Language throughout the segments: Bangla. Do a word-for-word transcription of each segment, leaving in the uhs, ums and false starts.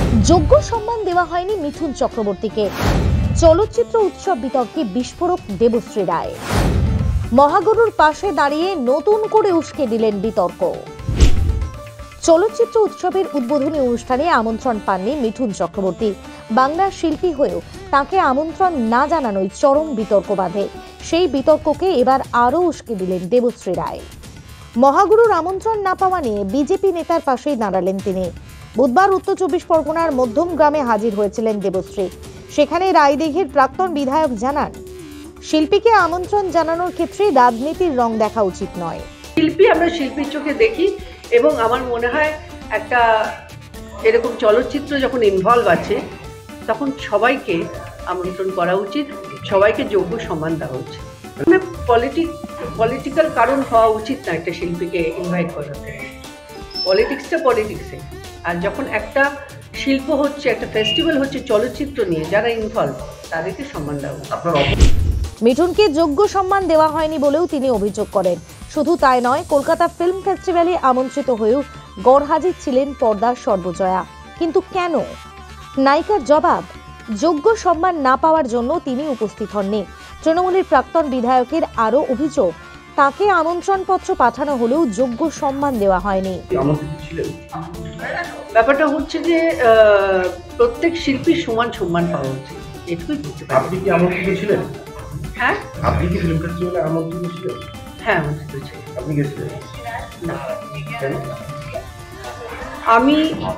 যোগ্য সম্মান দেওয়া হয়নি মিথুন চক্রবর্তীকে। চলচ্চিত্র উৎসব বিতর্কে বিস্ফোরক দেবশ্রী রায়। মহাগুরুর পাশে দাঁড়িয়ে নতুন করে উস্কে দিলেন বিতর্ক। চলচ্চিত্র উৎসবের উদ্বোধনী অনুষ্ঠানে আমন্ত্রণ পাননি মিথুন চক্রবর্তী। বাংলার শিল্পী হয়েও তাকে আমন্ত্রণ না জানানোই চরম বিতর্ক বাঁধে। সেই বিতর্ককে এবার আরও উস্কে দিলেন দেবশ্রী রায়। মহাগুরুর আমন্ত্রণ না পাওয়া নিয়ে বিজেপি নেতার পাশেই দাঁড়ালেন তিনি। বুধবার উত্তর চব্বিশ পরগনার মধ্যমগ্রামে হাজির হয়েছিলেন দেবশ্রী। সেখানে রায়দিঘির প্রাক্তন বিধায়ক জানান, শিল্পীকে আমন্ত্রণ জানানোর ক্ষেত্রে রাজনীতির রং দেখা উচিত নয়। শিল্পী আমরা শিল্পীর চোখে দেখি এবং আমার মনে হয় একটা এরকম চলচ্চিত্র যখন ইনভলভ আছে তখন সবাইকে আমন্ত্রণ করা উচিত, সবাইকে যোগ্য সম্মান দেওয়া উচিত। মানে পলিটিক পলিটিক্যাল কারণ হওয়া উচিত না একটা শিল্পীকে ইনভাইট করাতে। পলিটিক্সটা পলিটিক্সে, আর যখন একটা শিল্প হচ্ছে, একটা ফেস্টিভ্যাল হচ্ছে চলচ্চিত্র নিয়ে, যারা ইনভলভ তাদেরকে সম্মান দেওয়া। মিঠুনকে যোগ্য সম্মান দেওয়া হয়নি বলেও তিনি অভিযোগ করেন। শুধু তাই নয়, কলকাতা ফিল্ম ফেস্টিভ্যালে আমন্ত্রিত হয়েও গড়হাজির ছিলেন পর্দার সর্বজয়া। কিন্তু কেন? নায়িকার জবাব, যোগ্য সম্মান না পাওয়ার জন্য তিনি উপস্থিত হননি। তৃণমূলের প্রাক্তন বিধায়কের আরও অভিযোগ, তাকে আমন্ত্রণপত্র পাঠানো হলেও যোগ্য সম্মান দেওয়া হয়নি। ব্যাপারটা হচ্ছে যে প্রত্যেক শিল্পীর সমান সম্মান পাওয়া উচিত, এটুকুই বলতে পারি। আপনি কি আমন্ত্রিত ছিলেন? হ্যাঁ, আপনি কি ফিল্ম ফেস্টিভ্যালে আমন্ত্রিত ছিলেন? হ্যাঁ, আমন্ত্রিত ছিলেন। আপনি গেছিলেন? না। কেন? আমি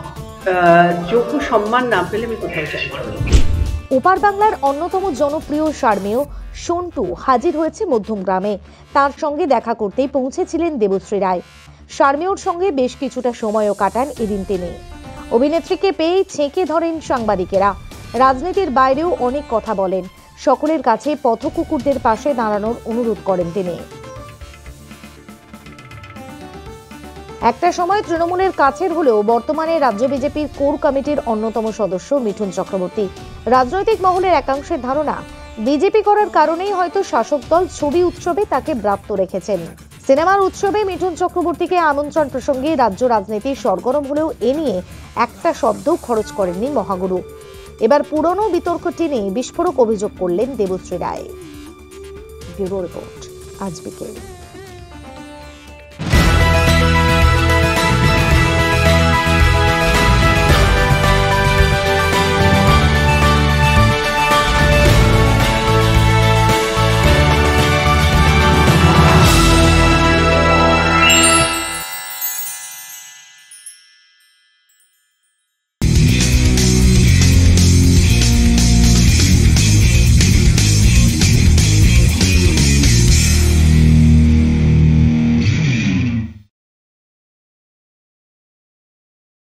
যোগ্য সম্মান না পেলে আমি কোথাও যাই না। ওপার বাংলার অন্যতম জনপ্রিয় শারমেয় সন্টু হাজির হয়েছে মধ্যমগ্রামে। তার সঙ্গে দেখা করতেই পৌঁছেছিলেন দেবশ্রী রায়। শারমেয়র সঙ্গে বেশ কিছুটা সময়ও কাটান এদিন তিনি। অভিনেত্রীকে পেয়েই ছেঁকে ধরেন সাংবাদিকেরা। রাজনীতির বাইরেও অনেক কথা বলেন। সকলের কাছে পথকুকুরদের পাশে দাঁড়ানোর অনুরোধ করেন তিনি। একটা সময় তৃণমূলের কাছের হলেও বর্তমানে রাজ্য বিজেপির কোর কমিটির অন্যতম সদস্য মিঠুন চক্রবর্তী। রাজনৈতিক মহলের একাংশের ধারণা, বিজেপি করার কারণেই হয়তো শাসক দল ছবি উৎসবে তাকে ব্রাত্য রেখেছেন। সিনেমার উৎসবে মিঠুন চক্রবর্তীকে আমন্ত্রণ প্রসঙ্গে রাজ্য রাজনীতি সরগরম হলেও এ নিয়ে একটা শব্দও খরচ করেননি মহাগুরু। এবার পুরনো বিতর্ক টেনে বিস্ফোরক অভিযোগ করলেন দেবশ্রী রায়। ব্যুরো রিপোর্ট, আজ বিকেল।